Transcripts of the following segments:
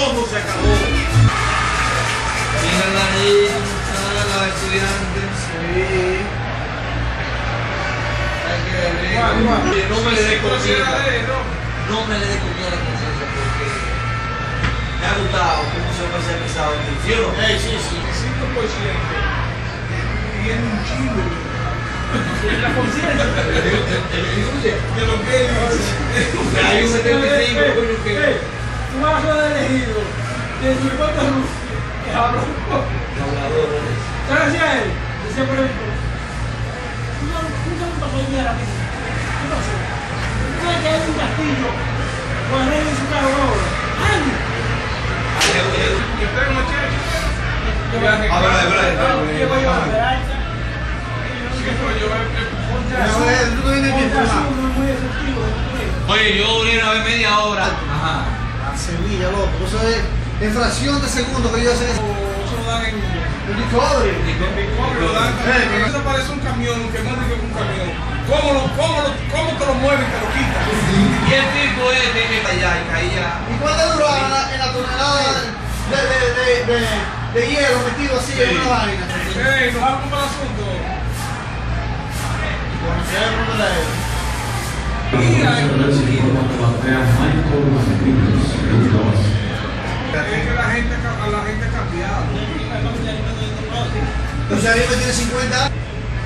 rojo se acabó. Mírala ahí, los estudiantes. Sí. Hay que ver. No me le dé cosita. No me le dé comida a la conciencia porque me ha gustado cómo se va a ser pesado en el cielo. Sí. 5% tiene un chile. La conciencia. De lo que dice. Hay un 75, coño, que. Tú vas a ser elegido. De su voto que habló. Habladores. ¿Sabes decía él? Decía por ejemplo. Tú no pasó el día ahora mismo. ¿Qué pasó? Tú sabes que hay un castillo. Con el rey de su carro ahora. ¡Ay! Y usted, muchachos. ¿Qué voy a esperar? Muy efectivo. Oye, yo duré una vez media hora. Ajá. A Sevilla, loco. Eso es en fracción de segundo que ellos hacen eso. Eso lo dan en recovery. lo dan. Eso parece un camión, que monta con un camión. ¿Cómo te lo mueven y te lo quitan? Y el tipo es de allá y caía. ¿Y cuánto duraba en la tonelada de hielo metido así en una vaina? Nos vamos para el asunto. Es que la gente ha cambiado. O sea, Ariel tiene 50 años.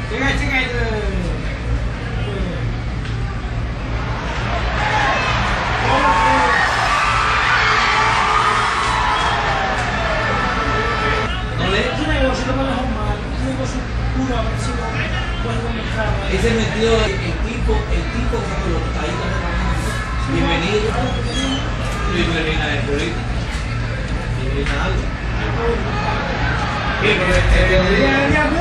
Ese metido, el tipo como lo está ahí también. Bienvenido. Bienvenida de política. Bienvenida a algo.